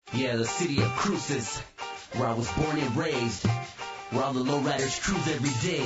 Yeah, the city of Cruces, where I was born and raised, where all the lowriders cruise every day.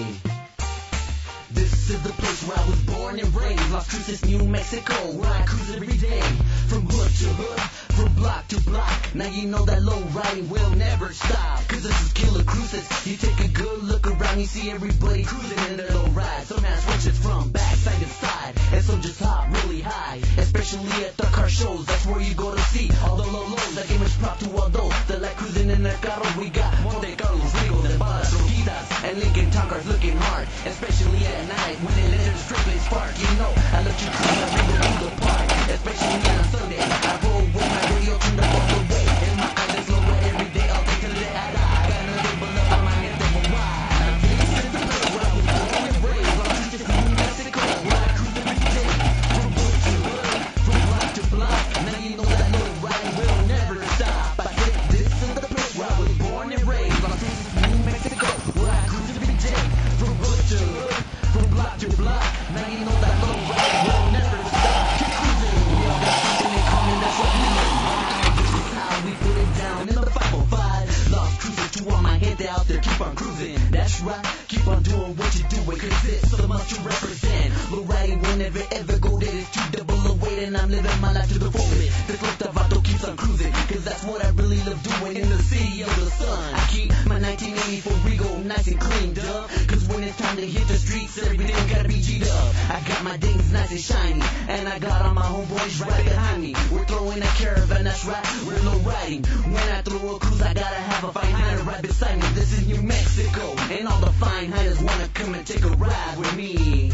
This is the place where I was born and raised, Las Cruces, New Mexico, where I cruise every day. From hood to hood, from block to block, now you know that low riding will never stop. Cause this is Killer Cruces, you take a good look around, you see everybody cruising in their low ride. Some have switches from back side to side, and some just hop really high. Especially at the car shows, that's where you go to see all the low lows. I give much prop to all those that like cruising in their carros. We got Monte Carlos, Rigos, and Balas, Rojitas, and Lincoln Tonkars looking hard, especially at night when they let their strictly spark. You know, I let you cruise my Rigo through the park, especially on Sunday. I roll with my radio turned up all the way, and my eyes is low every day, all day till the day I die. I got nothing but love on my hands, and but why? This is the place where I was born and raised, Las Cruces, New Mexico, where I cruise every day. From hood to hood, from block to block, now you know that low riding will never stop. I said this is the place where I was born and raised, Las Cruces, New Mexico, where I cruise every day. From hood to hood, from block to block, now you know that low riding will never stop. Keep cruising, we all got something in common, that's what we know. This is how we put it down in the 505. Las Cruces, to all my gente out there, keep on cruising. That's right, keep on doing what you're doing, cause it's so much to represent. Low riding will never ever go dead, it's too double the weight, and I'm living my life to the fullest. This Vato keeps on cruising, cause that's what I really love doing in the city of the sun. I keep my 1984 Rigo nice and cleaned up, cause when it's time to hit the streets, everything gotta be G'd up. I got my dings nice and shiny, and I got all my homeboys right behind me. We're throwing a caravan, that's right, we're low riding. When I throw a cruise, I gotta have a fine hider right beside me. This is New Mexico, and all the fine hiders wanna come and take a ride with me.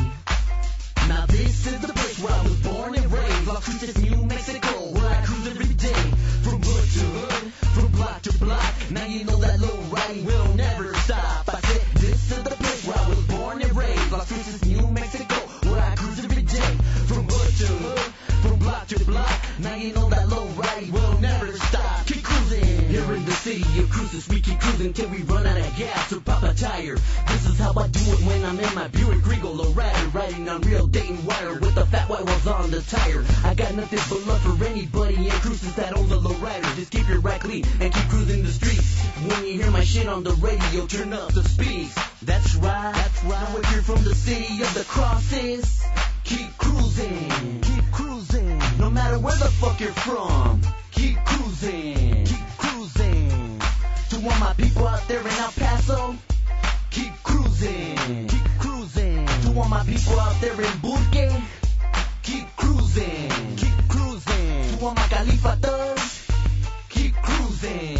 Now this is the place where I was born and raised, Las Cruces, New Mexico, where I cruise every day. From hood to hood, from block to block, now you know that low riding will never stop. I said this is the place where I was born and raised, Las Cruces, New Mexico, where I cruise every day. From hood to hood, from block to block, now you know that low riding will never stop. Keep cruising. Here in the city of Cruces, we keep cruising till we run out of gas or pop a tire. This is how I do it when I'm in my Buick Regal, low rider, riding on real Dayton wire with the fat white walls on the tire. I got nothing but love for anybody in Cruces that owns a low rider. Just keep your rack clean and keep cruising the streets. When you hear my shit on the radio, turn up the speeds. That's right, that's right. Now if you're from the city of the crosses, keep cruising, keep cruising. No matter where the fuck you're from, keep cruising, keep cruising. To all my people out there in El Paso, keep cruising, keep cruising. To all my people out there in Burke, keep cruising, keep cruising. To all my Califatas, keep cruising.